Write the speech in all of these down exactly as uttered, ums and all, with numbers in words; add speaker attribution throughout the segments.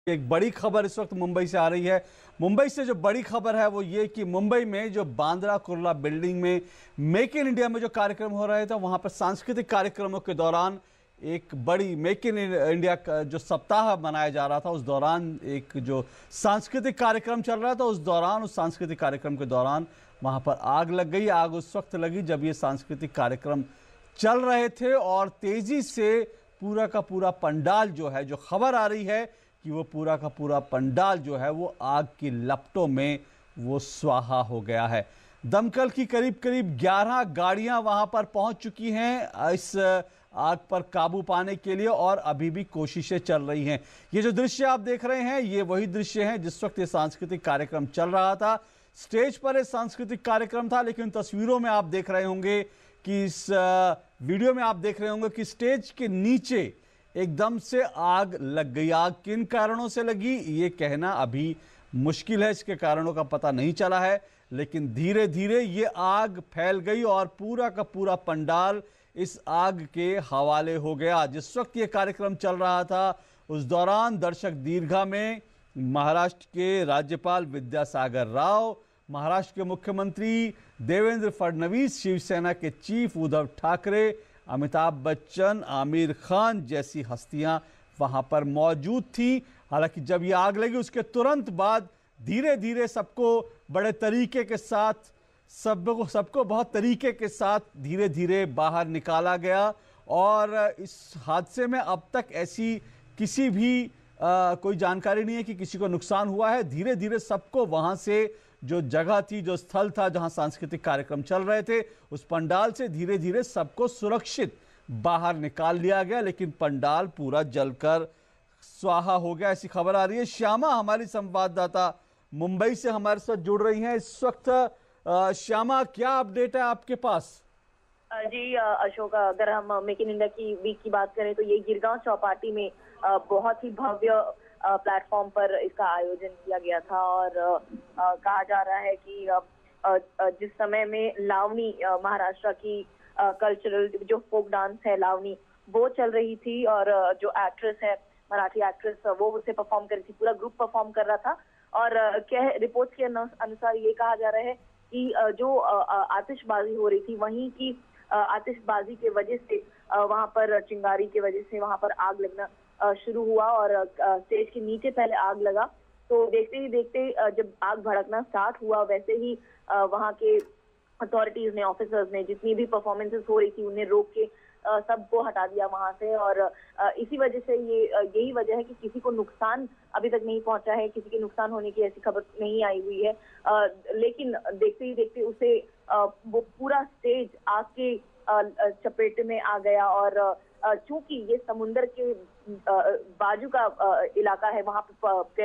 Speaker 1: एक बड़ी खबर इस वक्त मुंबई से आ रही है। मुंबई से जो बड़ी खबर है वो ये कि मुंबई में जो बांद्रा कुर्ला बिल्डिंग में मेक इन इंडिया में जो कार्यक्रम हो रहे थे, वहां पर सांस्कृतिक कार्यक्रमों के दौरान एक बड़ी मेक इन इंडिया का जो सप्ताह मनाया जा रहा था, उस दौरान एक जो सांस्कृतिक कार्यक्रम चल रहा था, उस दौरान उस सांस्कृतिक कार्यक्रम के दौरान वहां पर आग लग गई। आग उस वक्त लगी जब ये सांस्कृतिक कार्यक्रम चल रहे थे और तेजी से पूरा का पूरा पंडाल जो है, जो खबर आ रही है कि वो पूरा का पूरा पंडाल जो है वो आग की लपटों में वो स्वाहा हो गया है। दमकल की करीब करीब ग्यारह गाड़ियां वहां पर पहुंच चुकी हैं इस आग पर काबू पाने के लिए और अभी भी कोशिशें चल रही हैं। ये जो दृश्य आप देख रहे हैं, ये वही दृश्य हैं जिस वक्त ये सांस्कृतिक कार्यक्रम चल रहा था। स्टेज पर एक सांस्कृतिक कार्यक्रम था, लेकिन तस्वीरों में आप देख रहे होंगे कि इस वीडियो में आप देख रहे होंगे कि स्टेज के नीचे एकदम से आग लग गई। आग किन कारणों से लगी ये कहना अभी मुश्किल है, इसके कारणों का पता नहीं चला है, लेकिन धीरे धीरे ये आग फैल गई और पूरा का पूरा पंडाल इस आग के हवाले हो गया। जिस वक्त ये कार्यक्रम चल रहा था उस दौरान दर्शक दीर्घा में महाराष्ट्र के राज्यपाल विद्यासागर राव, महाराष्ट्र के मुख्यमंत्री देवेंद्र फडणवीस, शिवसेना के चीफ उद्धव ठाकरे, अमिताभ बच्चन, आमिर खान जैसी हस्तियां वहां पर मौजूद थी। हालांकि जब ये आग लगी उसके तुरंत बाद धीरे धीरे सबको बड़े तरीके के साथ सबको सबको बहुत तरीके के साथ धीरे धीरे बाहर निकाला गया और इस हादसे में अब तक ऐसी किसी भी आ, कोई जानकारी नहीं है कि किसी को नुकसान हुआ है। धीरे धीरे सबको वहां से जो जगह थी, जो स्थल था जहां सांस्कृतिक कार्यक्रम चल रहे थे, उस पंडाल से धीरे धीरे सबको सुरक्षित बाहर निकाल लिया गया, लेकिन पंडाल पूरा जलकर स्वाहा हो गया, ऐसी खबर आ रही है। श्यामा हमारी संवाददाता मुंबई से हमारे साथ जुड़ रही हैं इस वक्त। श्यामा, क्या अपडेट है आपके पास?
Speaker 2: जी अशोक, अगर हम मेक इन इंडिया की वीक की बात करें तो ये गिरगांव चौपाटी में बहुत ही भव्य प्लेटफॉर्म पर इसका आयोजन किया गया था और आ, कहा जा रहा है कि आ, आ, जिस समय में लावनी महाराष्ट्र की कल्चरल जो फोक डांस है लावनी, वो चल रही थी और जो एक्ट्रेस है मराठी एक्ट्रेस, वो उसे परफॉर्म कर रही थी, पूरा ग्रुप परफॉर्म कर रहा था। और क्या रिपोर्ट के अनुसार ये कहा जा रहा है कि जो आतिशबाजी हो रही थी, वहीं की आतिशबाजी के वजह से वहां पर चिंगारी के वजह से वहां पर आग लगना शुरू हुआ और स्टेज के नीचे पहले आग लगा। तो देखते ही देखते जब आग भड़कना स्टार्ट हुआ, वैसे ही वहां के अथॉरिटीज ने, ऑफिसर्स ने जितनी भी परफॉर्मेंसेस हो रही थी उन्हें रोक के सबको हटा दिया वहां से। और इसी वजह से ये यही वजह है कि किसी को नुकसान अभी तक नहीं पहुंचा है, किसी के नुकसान होने की ऐसी खबर नहीं आई हुई है। लेकिन देखते ही देखते उसे वो पूरा स्टेज आग के चपेट में आ गया और चूंकि ये समुंदर के बाजू का इलाका है, वहां पे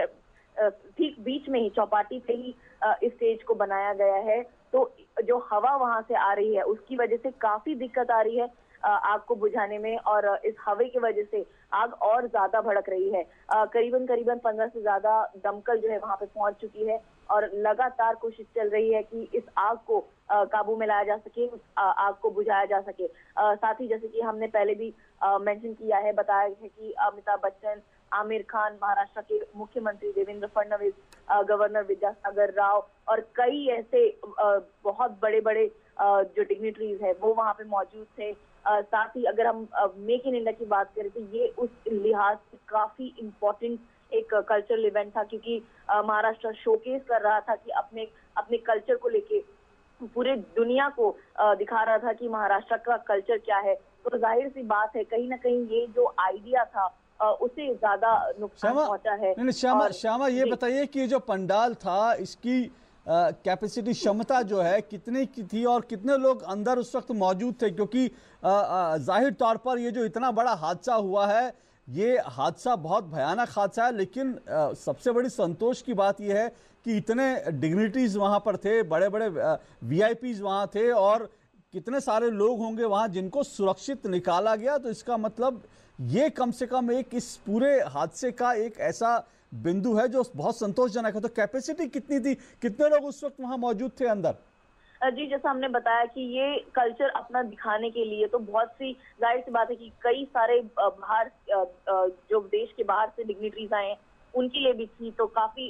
Speaker 2: ठीक बीच में ही चौपाटी पे ही इस स्टेज को बनाया गया है, तो जो हवा वहां से आ रही है उसकी वजह से काफी दिक्कत आ रही है आग को बुझाने में और इस हवा की वजह से आग और ज्यादा भड़क रही है। करीबन करीबन पंद्रह से ज्यादा दमकल जो है वहां पे पहुंच चुकी है और लगातार कोशिश चल रही है कि इस आग को काबू में लाया जा सके, उस आग को बुझाया जा सके। साथ ही जैसे कि हमने पहले भी मेंशन किया है, बताया है कि अमिताभ बच्चन, आमिर खान, महाराष्ट्र के मुख्यमंत्री देवेंद्र फडणवीस, गवर्नर विद्यासागर राव और कई ऐसे बहुत बड़े बड़े जो डिग्निटरीज है वो वहां पे मौजूद थे। साथ ही अगर हम मेक इन इंडिया की बात करें तो ये उस लिहाज से काफी इम्पोर्टेंट एक कल्चरल इवेंट था, क्योंकि महाराष्ट्र शोकेस कर रहा था कि अपने अपने कल्चर को लेके पूरे दुनिया को दिखा रहा था कि महाराष्ट्र का कल्चर क्या है। तो जाहिर सी बात है कहीं ना कहीं ये जो आइडिया था उसे ज्यादा नुकसान पहुंचा है।
Speaker 1: नहीं, श्यामा श्यामा ये बताइए कि जो पंडाल था इसकी कैपेसिटी, क्षमता जो है कितने की थी और कितने लोग अंदर उस वक्त मौजूद थे? क्योंकि जाहिर तौर पर ये जो इतना बड़ा हादसा हुआ है, ये हादसा बहुत भयानक हादसा है, लेकिन आ, सबसे बड़ी संतोष की बात यह है कि इतने डिग्निटीज वहां पर थे, बड़े बड़े वीआईपीज वहां थे और कितने सारे लोग होंगे वहां जिनको सुरक्षित निकाला गया। तो इसका मतलब ये कम से कम एक इस पूरे हादसे का एक ऐसा बिंदु है जो बहुत संतोषजनक है। तो कैपेसिटी कितनी थी, कितने लोग उस वक्त वहां मौजूद थे अंदर?
Speaker 2: जी, जैसा हमने बताया कि ये कल्चर अपना दिखाने के लिए तो बहुत सी, जाहिर सी बात है कि कई सारे बाहर जो देश के बाहर से डिग्निटरीज आए हैं उनके लिए भी थी। तो काफी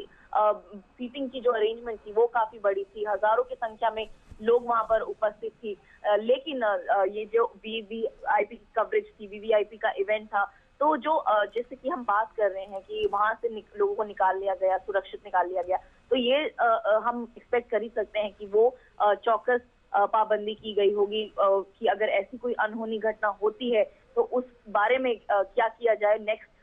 Speaker 2: सीटिंग की जो अरेंजमेंट थी वो काफी बड़ी थी, हजारों की संख्या में लोग वहां पर उपस्थित थी। लेकिन ये जो वीवीआईपी की कवरेज थी, वीवीआईपी का इवेंट था, तो जो जैसे कि हम बात कर रहे हैं कि वहां से लोगों को निकाल लिया गया, सुरक्षित निकाल लिया गया, तो ये हम एक्सपेक्ट कर ही सकते हैं कि वो चौकस पाबंदी की गई होगी कि अगर ऐसी कोई अनहोनी घटना होती है तो उस बारे में क्या किया जाए,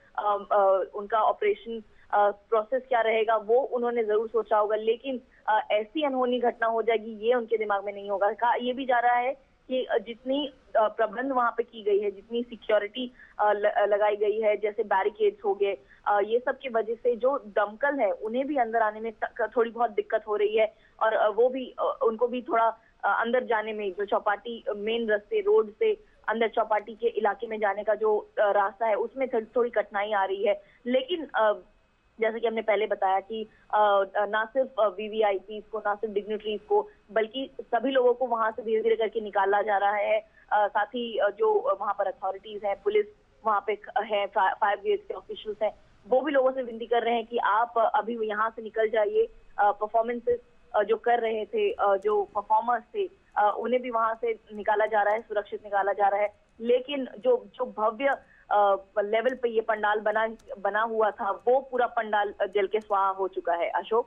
Speaker 2: नेक्स्ट उनका ऑपरेशन प्रोसेस क्या रहेगा, वो उन्होंने जरूर सोचा होगा। लेकिन ऐसी अनहोनी घटना हो जाएगी ये उनके दिमाग में नहीं होगा। कहा ये भी जा रहा है कि जितनी प्रबंध वहां पे की गई है, जितनी सिक्योरिटी लगाई गई है, जैसे बैरिकेड्स हो गए, ये सब की वजह से जो दमकल है उन्हें भी अंदर आने में थोड़ी बहुत दिक्कत हो रही है, और वो भी उनको भी थोड़ा अंदर जाने में, जो चौपाटी मेन रास्ते रोड से अंदर चौपाटी के इलाके में जाने का जो रास्ता है उसमें थोड़ी कठिनाई आ रही है। लेकिन जैसे कि हमने पहले बताया कि ना सिर्फ वीवीआईपी को, ना सिर्फ डिग्निटरीज को, बल्कि सभी लोगों को वहां से धीरे धीरे करके निकाला जा रहा है। साथ ही जो वहां पर अथॉरिटीज है, पुलिस वहां पे है, फायर ब्रिगेड के ऑफिशियल्स हैं, वो भी लोगों से विनती कर रहे हैं कि आप अभी यहाँ से निकल जाइए। परफॉर्मेंसेस जो कर रहे थे, जो परफॉर्मर्स थे, उन्हें भी वहां से निकाला जा रहा है, सुरक्षित निकाला जा रहा है। लेकिन जो जो भव्य लेवल पे ये पंडाल बना बना हुआ था, वो पूरा पंडाल जल के स्वाहा हो चुका है। अशोक,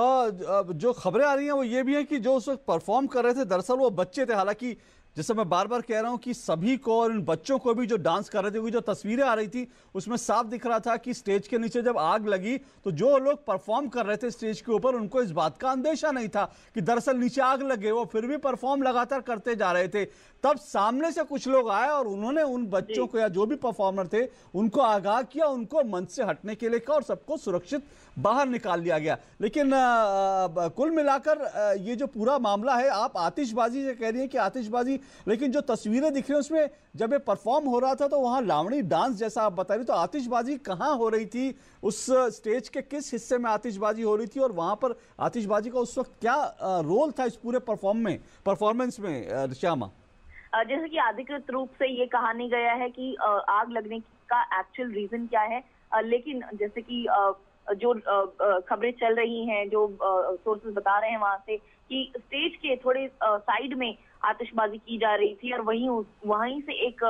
Speaker 1: आ, जो खबरें आ रही हैं वो ये भी है कि जो उस वक्त परफॉर्म कर रहे थे दरअसल वो बच्चे थे। हालांकि जैसे मैं बार बार कह रहा हूं कि सभी को और इन बच्चों को भी जो डांस कर रहे थे, जो तस्वीरें आ रही थी उसमें साफ दिख रहा था कि स्टेज के नीचे जब आग लगी तो जो लोग परफॉर्म कर रहे थे स्टेज के ऊपर, उनको इस बात का अंदेशा नहीं था कि दरअसल नीचे आग लगे। वो फिर भी परफॉर्म लगातार करते जा रहे थे। तब सामने से कुछ लोग आए और उन्होंने उन बच्चों को या जो भी परफॉर्मर थे उनको आगाह किया, उनको मंच से हटने के लिए कहा और सबको सुरक्षित बाहर निकाल लिया गया। लेकिन आ, आ, कुल मिलाकर आ, ये जो पूरा मामला है, आप आतिशबाजी से कह रही हैं कि आतिशबाजी, लेकिन जो तस्वीरें दिख रही हैं उसमें जब ये परफॉर्म हो रहा था तो वहां लावणी डांस जैसा आप बता रही, तो आतिशबाजी कहां हो रही थी? उस स्टेज के किस हिस्से में आतिशबाजी हो रही थी और वहां पर आतिशबाजी का उस वक्त क्या रोल था इस पूरे परफॉर्म में परफॉर्मेंस में? श्यामा,
Speaker 2: जैसे कि अधिकृत रूप से ये कहा नहीं गया है कि आग लगने का एक्चुअल रीजन क्या है, लेकिन जैसे कि जो खबरें चल रही हैं, जो सोर्सेज बता रहे हैं वहां से कि स्टेज के थोड़े साइड में आतिशबाजी की जा रही थी और वहीं वहीं से एक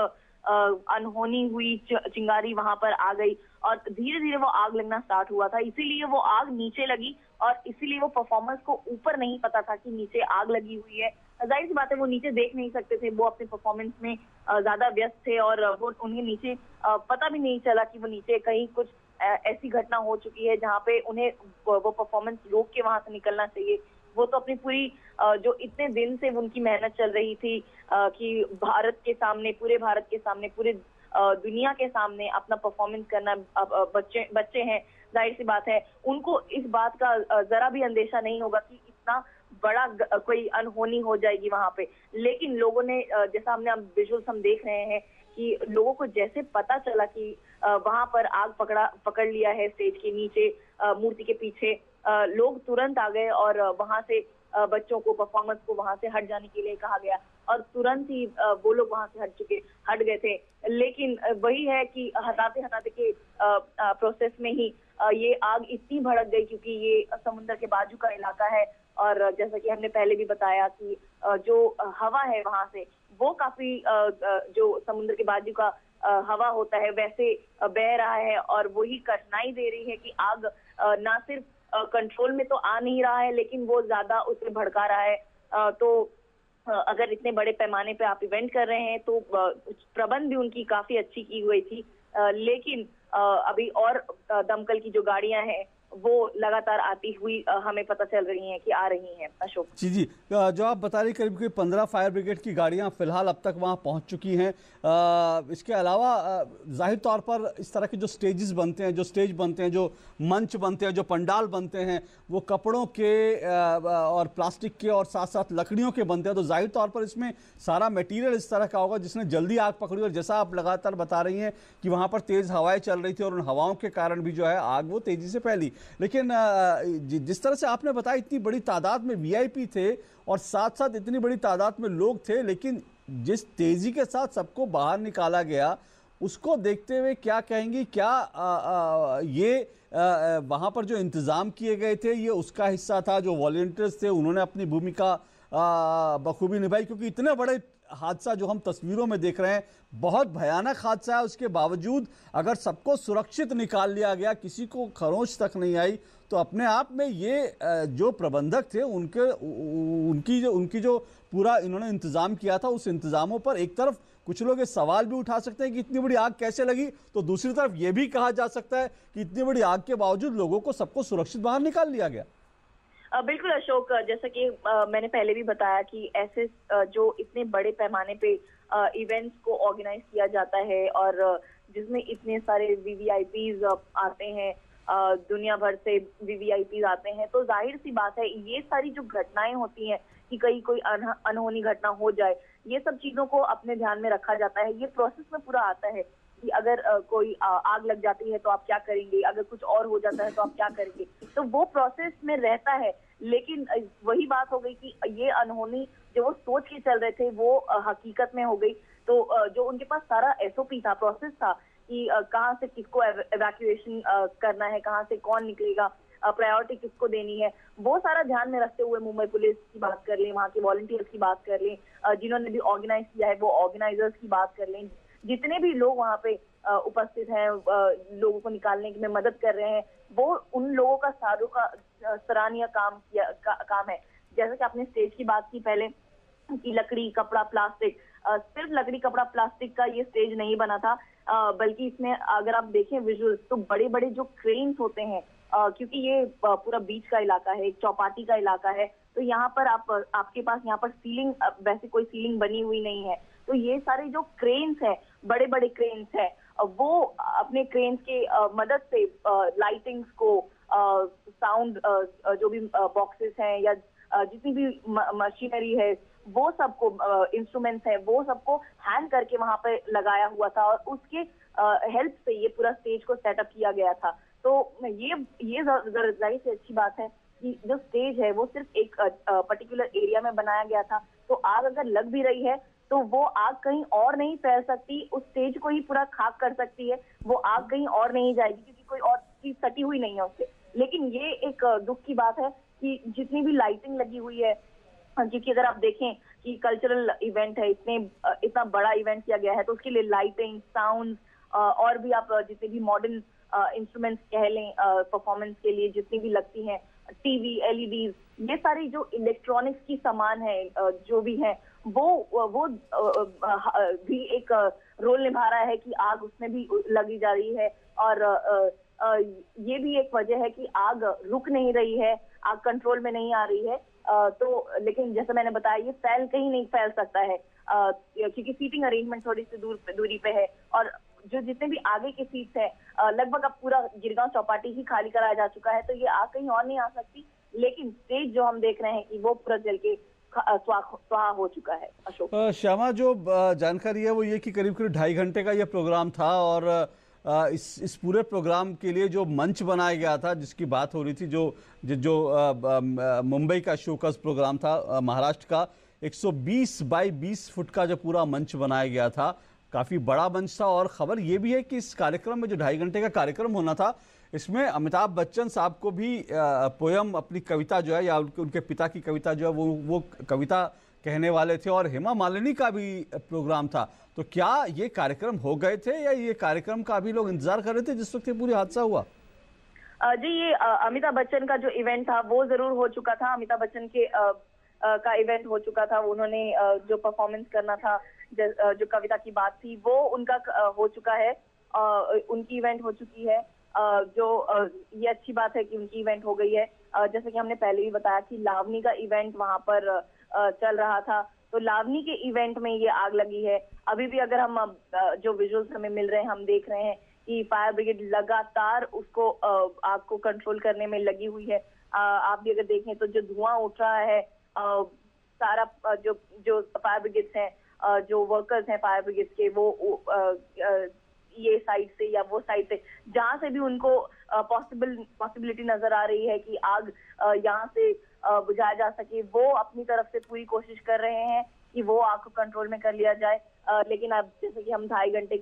Speaker 2: अनहोनी हुई, चिंगारी वहां पर आ गई और धीरे धीरे वो आग लगना स्टार्ट हुआ था। इसीलिए वो आग नीचे लगी और इसीलिए वो परफॉर्मर्स को ऊपर नहीं पता था कि नीचे आग लगी हुई है। जाहिर सी बात है वो नीचे देख नहीं सकते थे, वो अपने परफॉर्मेंस में ज्यादा व्यस्त थे और वो उन्हें नीचे पता भी नहीं चला कि वो नीचे कहीं कुछ ऐसी घटना हो चुकी है जहाँ पे उन्हें वो परफॉर्मेंस रोक के वहां से निकलना चाहिए। वो तो अपनी पूरी जो इतने दिन से उनकी मेहनत चल रही थी कि भारत के सामने, पूरे भारत के सामने, पूरे दुनिया के सामने अपना परफॉर्मेंस करना, बच्चे बच्चे हैं, जाहिर सी बात है उनको इस बात का जरा भी अंदेशा नहीं होगा कि इतना बड़ा कोई अनहोनी हो जाएगी वहां पे। लेकिन लोगों ने, जैसा हमने अब विजुअल्स हम देख रहे हैं कि लोगों को जैसे पता चला कि वहां पर आग पकड़ा पकड़ लिया है स्टेज के नीचे, मूर्ति के पीछे, लोग तुरंत आ गए और वहां से बच्चों को, परफॉर्मर्स को वहां से हट जाने के लिए कहा गया और तुरंत ही वो लोग वहां से हट चुके हट गए थे। लेकिन वही है कि हटाते हटाते के प्रोसेस में ही ये आग इतनी भड़क गई क्योंकि ये समुद्र के बाजू का इलाका है और जैसा कि हमने पहले भी बताया कि जो हवा है वहां से वो काफी जो समुद्र के बाजू का हवा होता है वैसे बह रहा है और वही कठिनाई दे रही है कि आग ना सिर्फ कंट्रोल में तो आ नहीं रहा है लेकिन वो ज्यादा उसे भड़का रहा है। तो अगर इतने बड़े पैमाने पे आप इवेंट कर रहे हैं तो प्रबंध भी उनकी काफी अच्छी की हुई थी, लेकिन अभी और दमकल की जो गाड़ियां हैं वो लगातार आती हुई हमें पता चल रही हैं कि आ रही हैं। अशोक
Speaker 1: जी जी, जो आप बता रही करीब करीब पंद्रह फायर ब्रिगेड की गाड़ियां फिलहाल अब तक वहां पहुंच चुकी हैं। इसके अलावा जाहिर तौर पर इस तरह के जो स्टेजेस बनते हैं, जो स्टेज बनते हैं, जो मंच बनते हैं, जो पंडाल बनते हैं, वो कपड़ों के और प्लास्टिक के और साथ साथ लकड़ियों के बनते हैं। तो जाहिर तौर पर इसमें सारा मटेरियल इस तरह का होगा जिसने जल्दी आग पकड़ी और जैसा आप लगातार बता रही हैं कि वहां पर तेज हवाएं चल रही थी और उन हवाओं के कारण भी जो है आग वो तेजी से फैली। लेकिन जिस तरह से आपने बताया इतनी बड़ी तादाद में वीआईपी थे और साथ साथ इतनी बड़ी तादाद में लोग थे, लेकिन जिस तेजी के साथ सबको बाहर निकाला गया उसको देखते हुए क्या कहेंगी, क्या आ, आ, ये वहाँ पर जो इंतज़ाम किए गए थे ये उसका हिस्सा था। जो वॉलंटियर्स थे उन्होंने अपनी भूमिका बखूबी निभाई, क्योंकि इतने बड़े हादसा जो हम तस्वीरों में देख रहे हैं बहुत भयानक हादसा है, उसके बावजूद अगर सबको सुरक्षित निकाल लिया गया, किसी को खरोंच तक नहीं आई, तो अपने आप में ये जो प्रबंधक थे उनके उनकी जो उनकी जो पूरा इन्होंने इंतजाम किया था, उस इंतजामों पर एक तरफ कुछ लोग ये सवाल भी उठा सकते हैं कि इतनी बड़ी आग कैसे लगी, तो दूसरी तरफ ये भी कहा जा सकता है कि इतनी बड़ी आग के बावजूद लोगों को सबको सुरक्षित बाहर निकाल लिया गया।
Speaker 2: बिल्कुल अशोक, जैसा कि मैंने पहले भी बताया कि ऐसे जो इतने बड़े पैमाने पे इवेंट्स को ऑर्गेनाइज किया जाता है और जिसमें इतने सारे वीवीआईपीज आते हैं, दुनिया भर से वीवीआईपीज आते हैं, तो जाहिर सी बात है ये सारी जो घटनाएं होती हैं कि कहीं कोई अनहोनी घटना हो जाए, ये सब चीजों को अपने ध्यान में रखा जाता है। ये प्रोसेस में पूरा आता है कि अगर कोई आग लग जाती है तो आप क्या करेंगे, अगर कुछ और हो जाता है तो आप क्या करेंगे, तो वो प्रोसेस में रहता है। लेकिन वही बात हो गई कि ये अनहोनी जो वो सोच के चल रहे थे वो हकीकत में हो गई। तो जो उनके पास सारा एसओपी था, प्रोसेस था कि कहाँ से किसको एवैक्यूएशन करना है, कहाँ से कौन निकलेगा, प्रायोरिटी किसको देनी है, वो सारा ध्यान में रखते हुए मुंबई पुलिस की बात कर लें, वहाँ के वॉलंटियर्स की बात कर लें, जिन्होंने भी ऑर्गेनाइज किया है वो ऑर्गेनाइजर्स की बात कर लें, जितने भी लोग वहाँ पे उपस्थित हैं, लोगों को निकालने में मदद कर रहे हैं, वो उन लोगों का सारों का सराहनीय काम किया का, काम है। जैसे कि आपने स्टेज की बात की पहले कि लकड़ी, कपड़ा, प्लास्टिक, सिर्फ लकड़ी, कपड़ा, प्लास्टिक का ये स्टेज नहीं बना था, बल्कि इसमें अगर आप देखें विजुअल्स तो बड़े बड़े जो क्रेन्स होते हैं, क्योंकि ये पूरा बीच का इलाका है, एक चौपाटी का इलाका है, तो यहाँ पर आप आपके पास यहाँ पर सीलिंग, वैसे कोई सीलिंग बनी हुई नहीं है, तो ये सारे जो क्रेन्स हैं, बड़े बड़े क्रेन्स हैं, वो अपने क्रेन्स के मदद से लाइटिंग्स को, साउंड जो भी बॉक्सेस हैं या जितनी भी मशीनरी है, वो सबको, इंस्ट्रूमेंट्स है, वो सबको हैंग करके वहां पे लगाया हुआ था और उसके हेल्प से ये पूरा स्टेज को सेटअप किया गया था। तो ये ये जाहिर से अच्छी बात है कि जो स्टेज है वो सिर्फ एक पर्टिकुलर एरिया में बनाया गया था, तो आग अगर लग भी रही है तो वो आग कहीं और नहीं फैल सकती, उस स्टेज को ही पूरा खाक कर सकती है, वो आग कहीं और नहीं जाएगी क्योंकि कोई और चीज सटी हुई नहीं है उससे। लेकिन ये एक दुख की बात है कि जितनी भी लाइटिंग लगी हुई है, क्योंकि अगर आप देखें कि कल्चरल इवेंट है, इतने इतना बड़ा इवेंट किया गया है, तो उसके लिए लाइटिंग, साउंड और भी आप जितने भी मॉडर्न इंस्ट्रूमेंट्स कह लें परफॉर्मेंस के लिए जितनी भी लगती हैं, टीवी, एलईडीज, ये सारी जो इलेक्ट्रॉनिक्स की सामान है जो भी है, वो वो भी एक रोल निभा रहा है कि आग उसमें भी लगी जा रही है। और ये भी एक वजह है कि आग रुक नहीं रही है, आग कंट्रोल में नहीं आ रही है। तो लेकिन जैसा मैंने बताया ये फैल कहीं नहीं फैल सकता है क्योंकि सीटिंग अरेंजमेंट थोड़ी सी दूर दूरी पे है और जो जितने भी आगे के सीट्स हैं लगभग अब पूरा गिरगांव चौपाटी ही खाली कराया जा चुका है, तो ये आग कहीं और नहीं आ सकती। लेकिन स्टेज जो हम देख रहे हैं कि वो पूरा जल के स्वाहा हो चुका है। अशोक,
Speaker 1: श्यामा, जो जानकारी है वो ये कि करीब करीब ढाई घंटे का ये प्रोग्राम था और इस इस पूरे प्रोग्राम के लिए जो मंच बनाया गया था, जिसकी बात हो रही थी, जो जो मुंबई का शोकस प्रोग्राम था, महाराष्ट्र का एक सौ बीस बाई बीस फुट का जो पूरा मंच बनाया गया था, काफ़ी बड़ा मंच था। और ख़बर ये भी है कि इस कार्यक्रम में जो ढाई घंटे का कार्यक्रम होना था, इसमें अमिताभ बच्चन साहब को भी पोयम, अपनी कविता जो है या उनके पिता की कविता जो है वो वो कविता कहने वाले थे और हेमा मालिनी का भी प्रोग्राम था। तो क्या ये कार्यक्रम हो गए थे या ये कार्यक्रम का अभी लोग इंतजार कर रहे थे जिस वक्त ये पूरी हादसा हुआ?
Speaker 2: जी, ये अमिताभ बच्चन का जो इवेंट था वो जरूर हो चुका था। अमिताभ बच्चन के आ, आ, का इवेंट हो चुका था। उन्होंने जो परफॉर्मेंस करना था, जो कविता की बात थी, वो उनका हो चुका है। उनकी इवेंट हो चुकी है। जो ये अच्छी बात है कि उनकी इवेंट हो गई है। जैसे कि हमने पहले भी बताया कि लावनी का इवेंट वहां पर चल रहा था, तो लावनी के इवेंट में ये आग लगी है। अभी भी अगर हम जो विजुअल्स हमें मिल रहे हैं, हम देख रहे हैं कि फायर ब्रिगेड लगातार उसको आग को कंट्रोल करने में लगी हुई है। आप भी अगर देखें तो जो धुआं उठ रहा है, सारा जो जो फायर ब्रिगेड्स हैं, जो वर्कर्स हैं फायर ब्रिगेड के, वो ये साइड से या वो साइड से, जहां से भी उनको पॉसिबल पॉसिबिलिटी नजर आ रही है कि आग यहाँ से बुझाया जा सके, वो अपनी तरफ से पूरी कोशिश कर रहे हैं कि वो आग को कंट्रोल में कर लिया जाए। लेकिन अब जैसे कि हम ढाई घंटे के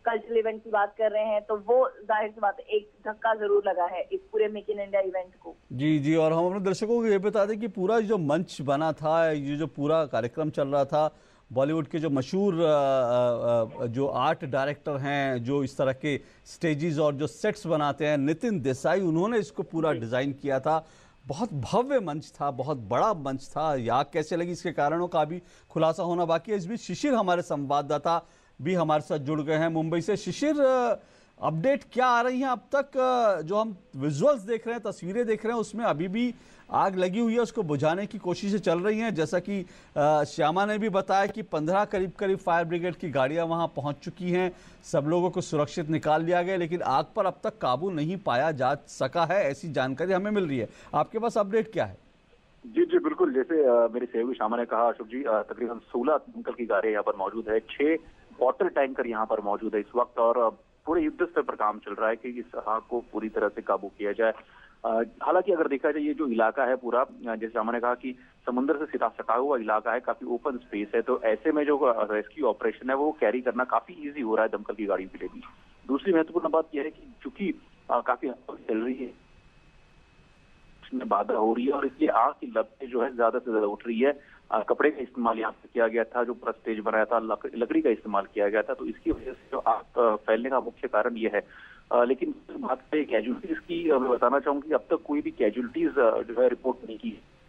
Speaker 2: कल्चरल इवेंट की बात कर रहे हैं, तो वो जाहिर सी बात है एक धक्का जरूर लगा है इस पूरे मेक इन इंडिया इवेंट को।
Speaker 1: जी जी, और हम अपने दर्शकों को ये बता दें कि पूरा जो मंच बना था, ये जो पूरा कार्यक्रम चल रहा था, बॉलीवुड के जो मशहूर जो आर्ट डायरेक्टर हैं, जो इस तरह के स्टेजेस और जो सेट्स बनाते हैं, नितिन देसाई, उन्होंने इसको पूरा डिज़ाइन किया था। बहुत भव्य मंच था, बहुत बड़ा मंच था। ये आग कैसे लगी, इसके कारणों का भी खुलासा होना बाकी है। इस बीच शिशिर हमारे संवाददाता भी हमारे साथ जुड़ गए हैं मुंबई से। शिशिर, अपडेट क्या आ रही हैं अब तक? जो हम विजुअल्स देख रहे हैं, तस्वीरें देख रहे हैं, उसमें अभी भी आग लगी हुई है, उसको बुझाने की कोशिशें चल रही हैं। जैसा कि श्यामा ने भी बताया कि पंद्रह करीब करीब फायर ब्रिगेड की गाड़ियां वहां पहुंच चुकी हैं, सब लोगों को सुरक्षित निकाल लिया गया, लेकिन आग पर अब तक काबू नहीं पाया जा सका है, ऐसी जानकारी हमें मिल रही है। आपके पास अपडेट क्या है?
Speaker 3: जी जी बिल्कुल, जैसे मेरे सहयोगी श्यामा ने कहा अशोक जी, तकरीबन सोलह दमकल की गाड़ियां यहाँ पर मौजूद है, छह वाटर टैंकर यहाँ पर मौजूद है इस वक्त, और पूरे युद्ध स्तर पर काम चल रहा है कि इस आग को पूरी तरह से काबू किया जाए। हालांकि अगर देखा जाए, ये जो इलाका है पूरा, जैसे हमने कहा कि समुद्र से सीधा सटा हुआ इलाका है, काफी ओपन स्पेस है, तो ऐसे में जो रेस्क्यू ऑपरेशन है वो कैरी करना काफी इजी हो रहा है दमकल की गाड़ियों के लिए भी। दूसरी महत्वपूर्ण बात यह है कि चूंकि काफी चल रही है, उसमें बाधा हो रही है, और इसलिए आग की लपटें जो है ज्यादा से ज्यादा उठ रही है। कपड़े का इस्तेमाल यहाँ पे किया गया था, जो पूरा स्टेज बनाया था, लकड़ी का इस्तेमाल किया गया था, तो इसकी वजह से जो आग फैलने का मुख्य कारण ये है। आ, लेकिन बात करें कैजुअलिटीज की, मैं बताना चाहूंगी कि अब तक कोई भी कैजुअलिटीज जो है रिपोर्ट नहीं की।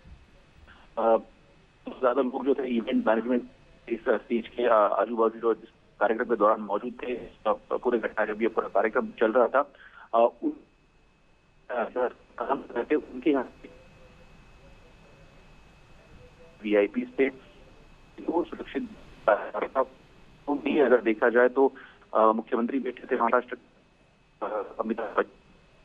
Speaker 3: ज्यादा लोग जो थे इवेंट मैनेजमेंट इस स्टेज के आजू बाजू जो कार्यक्रम के दौरान मौजूद थे, पूरे घटना जब ये पूरा कार्यक्रम चल रहा था, आ, उन काम करते उनके यहाँ वीआईपी से वो सुरक्षित था। तो भी अगर देखा जाए तो मुख्यमंत्री बैठे थे महाराष्ट्र अमिताभ बच्चन।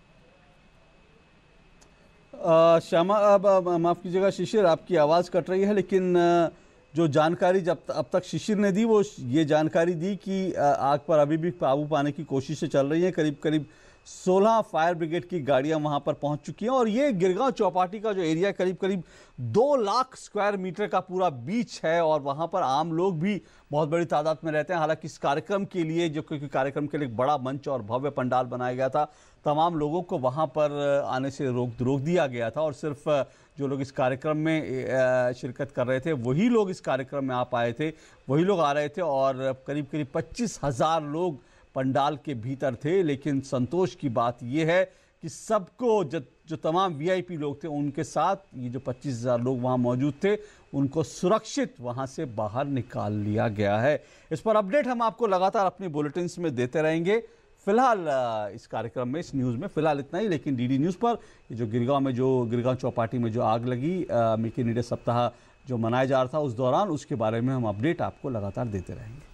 Speaker 1: श्यामा, अब माफ कीजिएगा शिशिर, आपकी आवाज़ कट रही है, लेकिन जो जानकारी जब अब तक शिशिर ने दी, वो ये जानकारी दी कि आग पर अभी भी काबू पाने की कोशिशें चल रही हैं। करीब करीब सोलह फायर ब्रिगेड की गाड़ियां वहां पर पहुंच चुकी हैं, और ये गिरगांव चौपाटी का जो एरिया करीब करीब दो लाख स्क्वायर मीटर का पूरा बीच है, और वहां पर आम लोग भी बहुत बड़ी तादाद में रहते हैं। हालांकि इस कार्यक्रम के लिए, जो क्योंकि कार्यक्रम के लिए एक बड़ा मंच और भव्य पंडाल बनाया गया था, तमाम लोगों को वहां पर आने से रोक रोक दिया गया था, और सिर्फ जो लोग इस कार्यक्रम में शिरकत कर रहे थे वही लोग इस कार्यक्रम में आ पाए थे, वही लोग आ रहे थे, और करीब करीब पच्चीस हजार लोग पंडाल के भीतर थे। लेकिन संतोष की बात यह है कि सबको, जो, जो तमाम वीआईपी लोग थे, उनके साथ ये जो पच्चीस हजार लोग वहां मौजूद थे, उनको सुरक्षित वहां से बाहर निकाल लिया गया है। इस पर अपडेट हम आपको लगातार अपने बुलेटिन्स में देते रहेंगे। फिलहाल इस कार्यक्रम में, इस न्यूज़ में फिलहाल इतना ही, लेकिन डीडी न्यूज़ पर ये जो गिरगांव में, जो गिरगांव चौपाटी में जो आग लगी, मेक इन इंडिया सप्ताह जो मनाया जा रहा था उस दौरान, उसके बारे में हम अपडेट आपको लगातार देते रहेंगे।